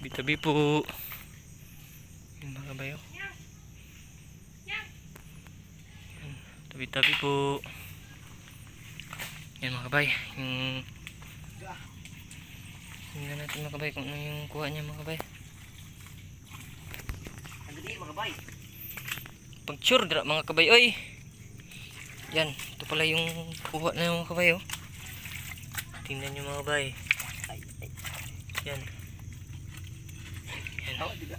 Tabi-tabi po. Yung mga kabayo. Tabi-tabi po. Yan mga kabay. Tingnan natin mga kabay kung ano yung kuha niya mga kabay. Andali mga kabay. Pag-sure dira mga kabay. Oy! Yan. Ito pala yung kuha na mga kabay. Oh. Tingnan nyo mga kabay. Yan. Yan. Tawa juga.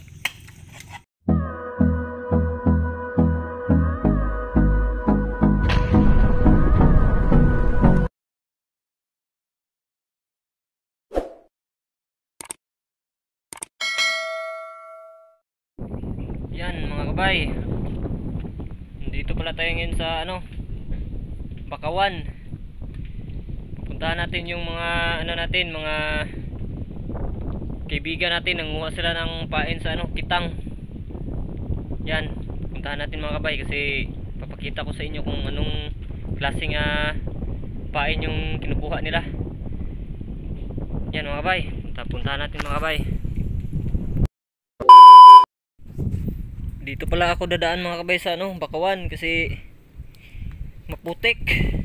Yan mga kabay. Dito pala tayo ngayon sa Bakawan. Pupuntahan natin yung mga mga kaibigan natin, nanguha sila ng pain sa kitang. Yan, puntahan natin mga kabay kasi papakita ko sa inyo kung anong klaseng pain yung kinukuha nila. Yan mga kabay, puntahan natin mga kabay. Dito pala ako dadaan mga kabay sa Bakawan kasi maputik.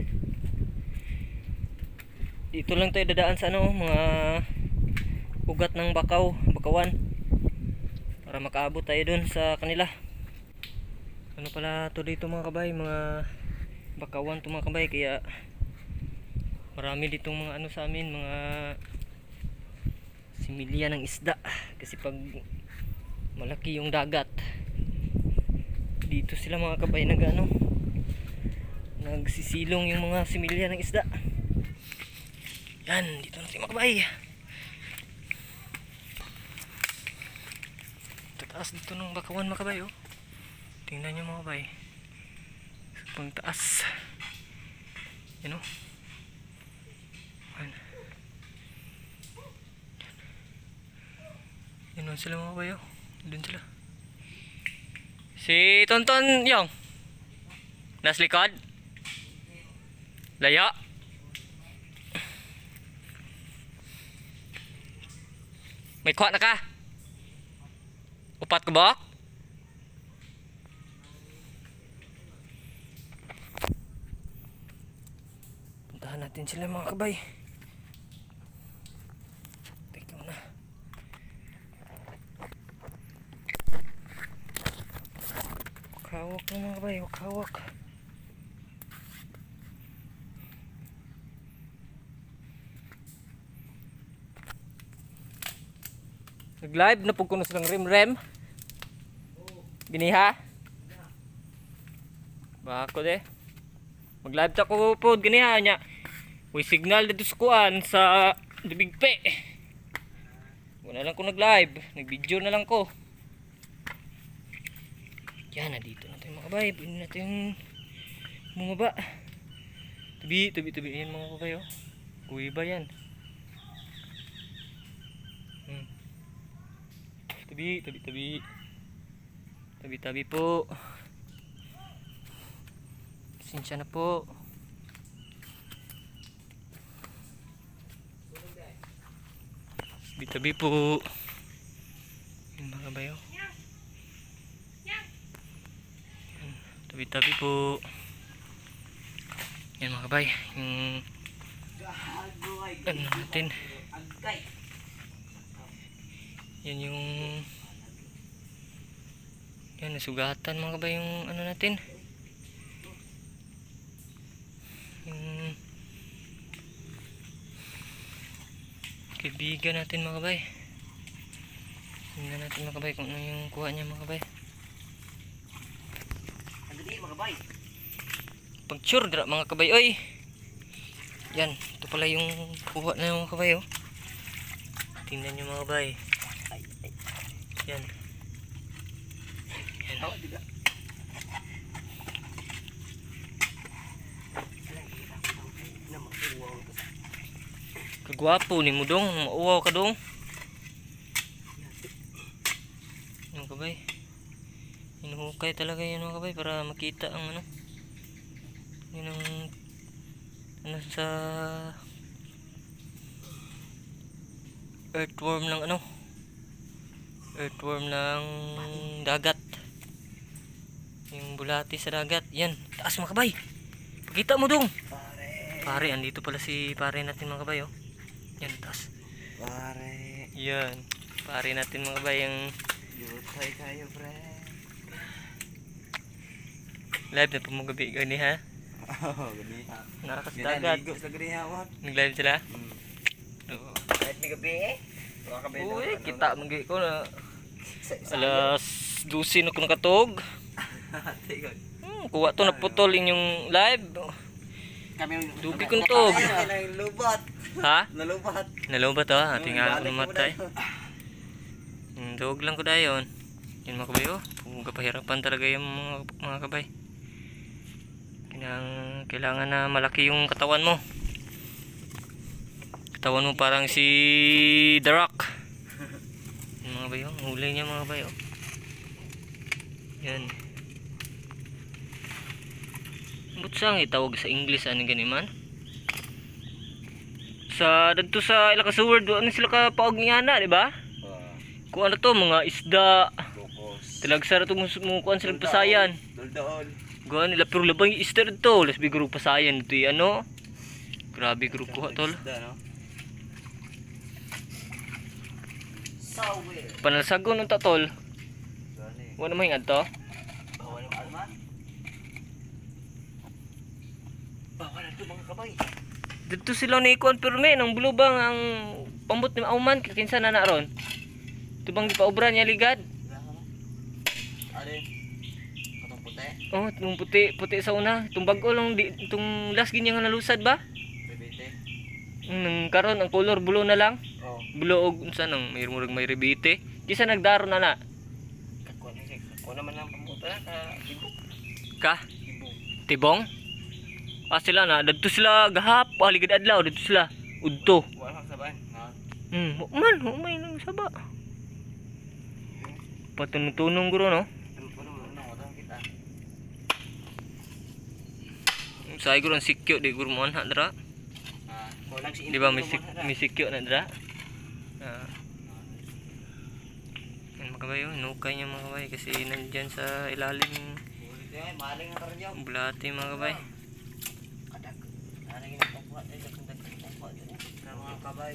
Dito lang tayo dadaan sa mga ugat ng Bakawan para makaabot tayo dun sa kanila. Ano pala to dito mga kabay, mga Bakawan to mga kabay, kaya marami ditong mga sa amin, mga similya ng isda kasi pag malaki yung dagat dito sila mga kabay nagsisilong yung mga similya ng isda. Yan, dito natin mga kabay. Tataas dito ng Bakawan mga kabay. Oh. Tingnan nyo mga kabay. Pang taas. Yan o. Yan o sila mga kabay. Oh. Doon sila. Si Tonton yung nasa likod. Laya. May kuha na ka? Upat ka ba? Puntahan natin sila mga kabay. Tingnan na. Wakawak na mga kabay, wakawak. Nag-live na pagkunos ng rem-rem. Giniha. Bako de. Mag-live ta ko po giniha nya. Uy signal dito sa kuan sa Dibigpe. Wala lang ko nag-live, nag-video na lang ko. Yan na dito natin mga kabay, pwede natin bumaba. Tabi yan mga kabay oh. Kuwi ba yan? Tabi po. Pasensya na po. Tabi po. Yung mga bayo. Tabi po. Yan mga kabay. Yung natin. Yan yung nasugatan mga kabay yung natin. Yung kaibigan natin mga kabay. Tingnan natin mga kabay kung ano yung kuha niya mga kabay. Andali mga kabay. Pag-sure dira mga kabay. Oy! Yan, ito pala yung kuha na mga kabay oh. Tingnan nyo mga kabay. Yan. Yan. Tawa juga. Kagwapo ni mo dong, mauwaw ka dong. Yan kabay. Hinuhukay talaga yan mga kabay para makita ang yun ang sa earthworm ng Earthworm ng dagat. Yung bulati sa dagat. Yan, taas mga kabay. Pakita mo dong. Pare, andito pala si pare natin mga kabay oh. Yan, taas. Pare. Yan, pare natin mga kabay yung Yutay kayo, pre. live na pumagabi gani ha. Oh, gabi ha. Nakakas dagat. Ginaligo sa gabi ha. Nag-live sila. Oo. Kahit may gabi eh. Uy, kita magi ko na alas 12 na ko nakatog. Kuha to na putol inyong live. Kami Dugi kong tog. Nalubat. Ha? Nalubat. Nalobat ha, ating nga matay. Dog lang ko dayon. Yan mga kabay oh. Kung kapahirapan talaga yung mga kabay. Kailangan na malaki yung katawan mo. Katawan mo parang si The Rock. Yung mga kabay oh, huli niya mga kabay oh. Yan. Butsang itawag sa English ano ganiman. Sa dito sa Ilocos ano sila ka paog nga na, di ba? Kung ano to, mga isda. Talagsara to mo kuan sila pasayan. Dol-dol. Kuan nila pero labang isda dito, las bigro pasayan dito ano. Grabe group ko tol. Panalsagon ng tatol. Wala mo hingad to. Dito sila ni konfirme ng bulubang ang pambot ni Auman kinsa na naron. Tubang gipaobra niya ligad. Ade. Katong puti. Oh, itong puti sa una. Itong bago lang itong last ginya nga nalusad ba? Bebete. Nang karon ang color blue na lang. Oh. Blue og unsa nang may murag may rebite. Kisa nagdaro na na. Kako naman ang pambuta ka tibok. Ka? Tibok. Tibong? Sila na dito sila gahap, aligid adlaw dito sila. Udto. Wala kang sabahan. Ha? Man, humay nang saba. Patunong-tunong guro no. Puno na wala kita. Sa guro ang sikyo di guro mo anha dra. Kulang si Di ba may sikyo na dra? Yan mga kabayo, nukay niya mga kabay kasi nandyan sa ilalim maling ang karyo. bulati mga kabay. Mga kabay.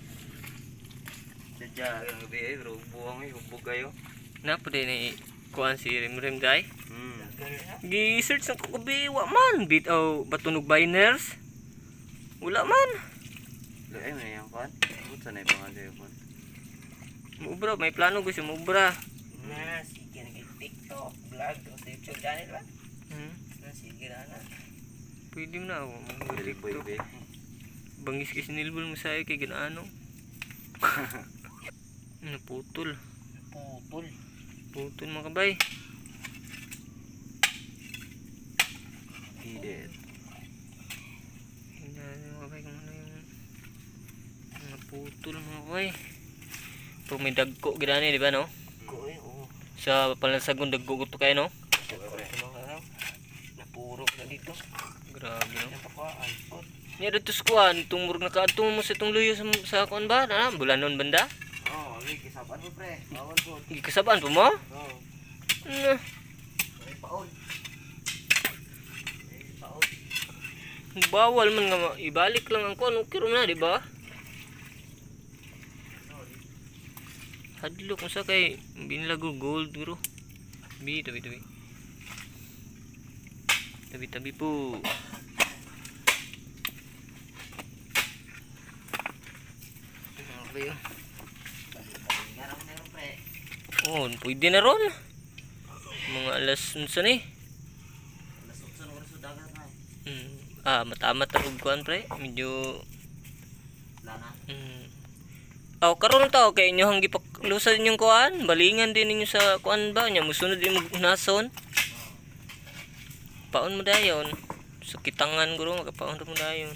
Sadya ang gabi ay bro, buwang ay hubog kayo. Na po din ni kuan si Rim day. Gi-search ng kukubi wa man bitaw batunog biners. Wala man. Ay may yang kan. Butsa na pangalan ko. Mubra, may plano gusto mubra. Na sige nag-TikTok, vlog, o YouTube channel ba? Na sige na. Pwede mo na ako mag-TikTok. Boy. Bangis kasi nilbol mo sa'yo kay ganaano. Naputol. Putol mga kabay. Hidden. Tingnan mga kabay kung ano yung naputol mga kabay. Pag may dagko ginani di ba no? Sa palansagon dagko gusto kayo no? Napurok na dito. Grabe no? Napakuan. Niya dito skuan, itong murag nakaadto mo sa itong luyo sa kuan ba? Na, bulanon banda? Oo, kisapan mo pre. Bawal po. Kasabaan po mo? Oo. Ay paon. Bawal man nga ibalik lang ang kuan, okay na di ba? Hadlok mo sa kay binlago gold guro. Tabi. Tabi po. Oh, pwede na ron. Mga alas unsa ni? Matamat ang kuan pre. Medyo karon ta kay inyo hang gipaklusan inyong kuan, balingan din ninyo sa kuan ba nya musunod din mo nason. Paon mo dayon. Sa kitangan guro magapaon mo dayon.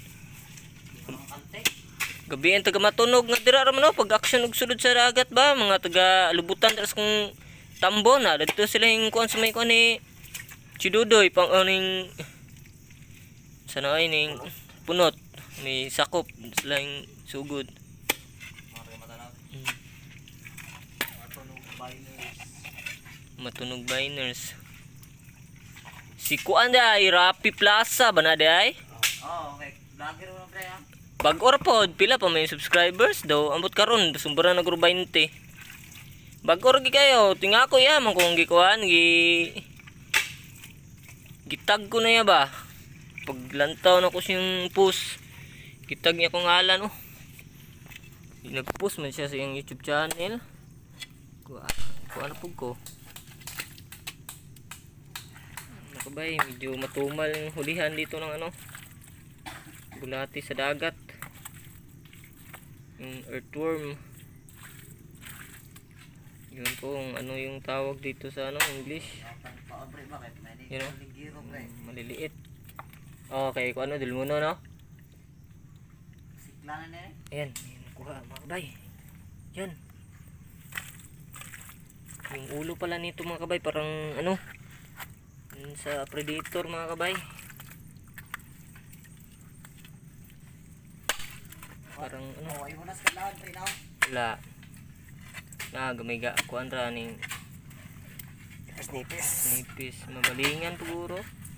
Gabi ang taga matunog nga dira ra man no pag action og sulod sa dagat ba mga taga lubutan tas kung tambo na dito sila yung kuan sa may kuan ni Chidudoy pang aning sana ay ning punot may sakop sila yung sugod. Matunog Miners. Si kuan day, Rapi Plaza ba na day? Oh, okay. Vlogger mo pre ha. Bag-or pod, pila pa may subscribers daw. Ambot karon, sumbara na guro 20. Bag-or gi kayo, tinga ko ya man kung gikuan gitag ko na ya ba. Paglantaw na ko siyang post. Gitag niya kong ngalan oh. Nag-post man siya sa iyang YouTube channel. Kuan po ko. Nakabay, medyo matumal yung hulihan dito ng ano. Bulati sa dagat. Yung earthworm. Yun po ano yung tawag dito sa ano English. You know? Maliliit. Okay, kung ano dulmuno no? Siklanan na eh. Ayan, nakuha mga kabay. Yan. Yung ulo pala nito mga kabay parang ano sa predator mga kabay. Parang ano. Oh, ayun na sa lahat pre now. Wala. Na gamiga kuan ra ning nipis. Mabalingan siguro.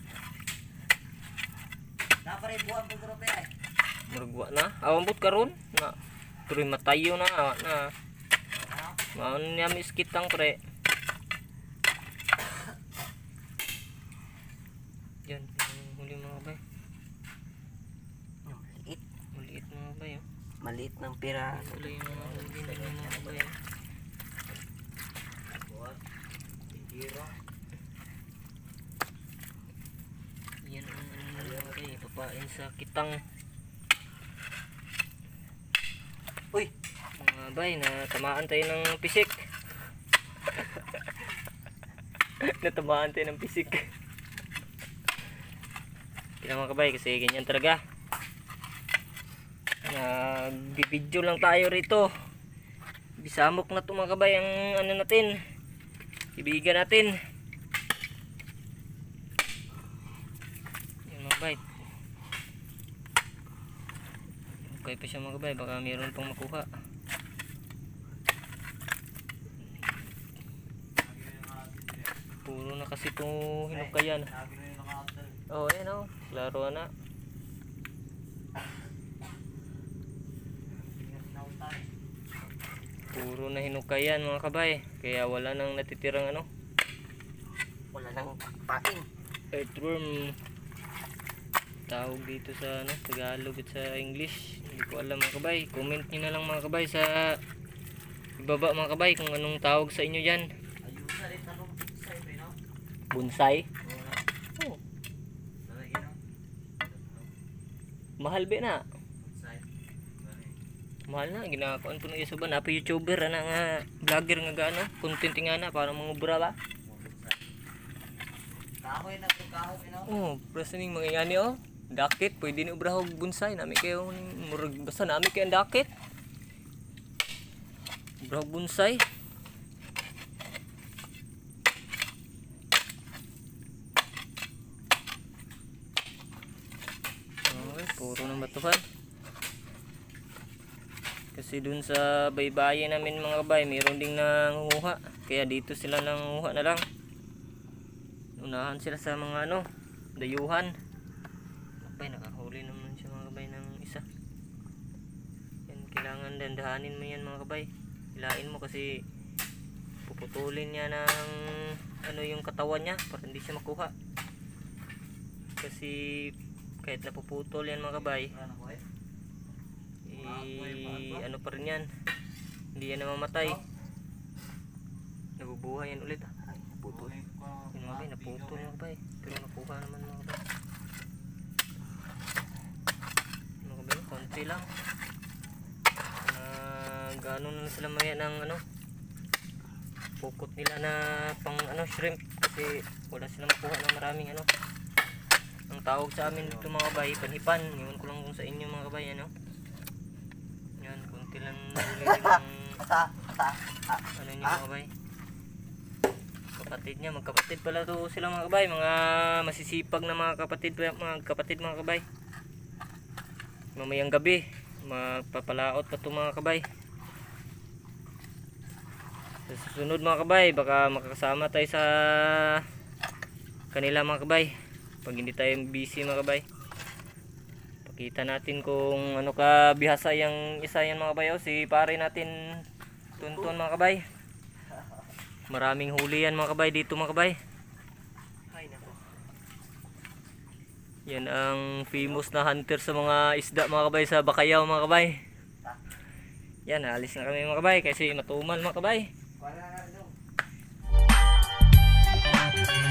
Na pare buwan po guro pre. Muragwa na. Awambot karon na. Tuloy matayo na na. Maon niya miskitang pre. Yan, yung huli mga kabay. Maliit. Maliit mga kabay. Oh. Maliit ng pira. Wala yung mga huli na yung mga kabay. Yan ang ano mga kabay. Papain sa kitang. Uy! Mga bay, natamaan tayo ng pisik. Natamaan tayo ng pisik. Kaya mga kabay, kasi ganyan talaga. Nagbibidyo lang tayo rito. Bisamok na ito mga kabay ang ano natin. Ibigan natin. Yan mga kabay. Okay pa siya mga kabay, baka mayroon pang makuha. Puro na kasi itong hinukayan. Oh, ayan o. Klaro na. Puro na hinukayan mga kabay. Kaya wala nang natitirang ano. Wala nang pain. Earthworm. Tawag dito sa ano, Tagalog at sa English. Hindi ko alam mga kabay. Comment nyo na lang mga kabay sa ibaba mga kabay kung anong tawag sa inyo dyan. Ayusa rin tanong sa pre no. Bonsai. Oh. Mahal ba na? Mahal na, ginakaon ko ng isa ba? Napa YouTuber, ana nga, vlogger nga gano, content nga na, para mangubra ba? Kahoy na to kahoy no. Oh, prasa ning mga yani oh. Dakit, pwede ni ubrahog bonsai. Nami kayo, murag, basta nami kayo ang dakit. Ubrahog bonsai. Okay, puro ng batuhan. Kasi dun sa baybayin namin mga kabay, mayroon ding nangunguha. Kaya dito sila nangunguha na lang. Unahan sila sa mga ano, dayuhan. Abay, nakahuli naman siya mga kabay ng isa. Yan, kailangan dandahanin mo yan mga kabay. Hilain mo kasi puputulin niya ng ano yung katawan niya para hindi siya makuha. Kasi kahit napuputol yan mga kabay, ano pa rin yan, hindi yan namamatay, nabubuhay yan ulit. Naputol yun mga bay, naputol mga bay, pero nakuha naman mga bay. Mga bay, konti lang. Gano'n na sila maya ng ano, pukot nila na pang ano, shrimp, kasi wala silang makuha ng maraming ano. Ang tawag sa amin dito mga bay, panhipan. Iwan ko lang kung sa inyo mga bay, ano. Yan, kunti lang huli ng ano nyo mga bay. Kapatid niya, magkapatid pala to sila mga kabay. Mga masisipag na mga kapatid mga kabay. Mamayang gabi, magpapalaot pa to mga kabay. Sa susunod mga kabay, baka makakasama tayo sa kanila mga kabay. Pag hindi tayo busy mga kabay. Pakita natin kung ano ka bihasa yung isa yan mga kabay. Oh, si pare natin Tuntun mga kabay. Maraming huli yan mga kabay dito mga kabay. Ay, nako. Yan ang famous na hunter sa mga isda mga kabay sa Bakayaw mga kabay. Yan, alis na kami mga kabay kasi matumal mga kabay. Wala na rin.